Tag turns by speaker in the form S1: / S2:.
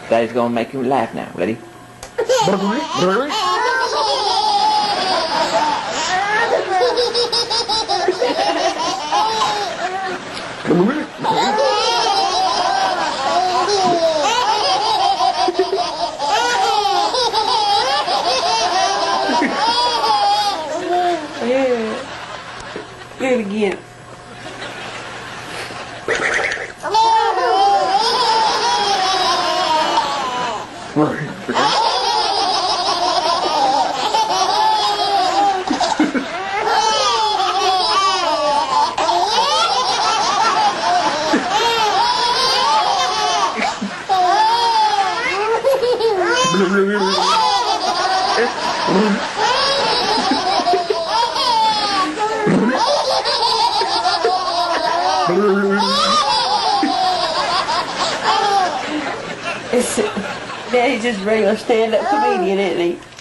S1: Daddy's gonna make him laugh now. Ready?
S2: Yeah. Do it again. Daddy's just regular stand-up comedian, isn't he?